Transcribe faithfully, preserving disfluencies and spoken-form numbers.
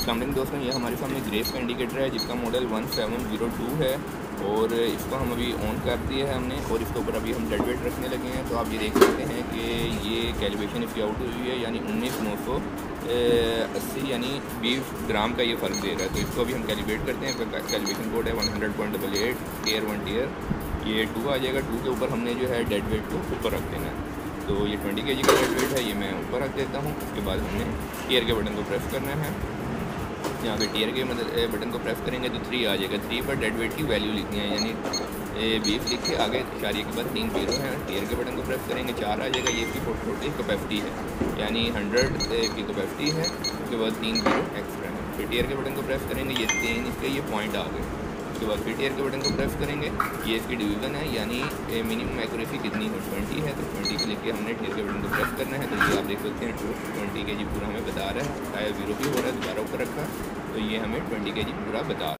अस्सलाम वालेकुम दोस्तों, ये हमारे सामने ग्रेस का इंडिकेटर है जिसका model one seven zero two है और इसको हम अभी ऑन कर दिया है हमने और इसके ऊपर अभी हम डेड वेट रखने लगे हैं। तो आप ये देख सकते हैं कि ये कैलिब्रेशन इसकी आउट हुई है, यानी उन्नीस नौ सौ अस्सी यानी बीस ग्राम का ये फ़र्क दे रहा है। तो इसको अभी हम कैलिब्रेट करते हैं। कैलिब्रेशन कोड है one hundred point double eight tier one tier, ये टू आ जाएगा। टू के ऊपर हमने जो है डेड वेट को ऊपर रख देना है। तो ये ट्वेंटी के जी का डेड वेट है, ये मैं ऊपर रख देता हूँ। उसके बाद हमने टीयर के बटन को प्रेस करना है। यहाँ पे टीयर के मतलब बटन को प्रेस करेंगे तो थ्री आ जाएगा। थ्री पर डेड वेट की वैल्यू लिखनी है, यानी बीस लिख के आगे इशारे के बाद तीन जीरो है। टीयर के बटन को प्रेस करेंगे चार आ जाएगा। ये इसकी टोटल कैपेसिटी है, यानी हंड्रेड की कैपेसिटी है। उसके बाद तीन जीरो एक्स्ट्रा है। फिर टीयर के बटन को प्रेस करेंगे, ये तीन इसके ये पॉइंट आ गए। उसके बाद फिर टीयर के बटन को प्रेस करेंगे, ये इसकी डिवीज़न है, यानी मिनिमम एक्यूरेसी कितनी है ट्वेंटी है। तो ट्वेंटी के लेके हमने टीयर के बटन को प्रेस करना है। तो ये आप देख सकते हैं ट्वेंटी के जी पूरा हमें बता रहा है। शायद जीरो भी हो रहा है, दोबारा ऊपर रखा तो ये हमें ट्वेंटी के जी पूरा बता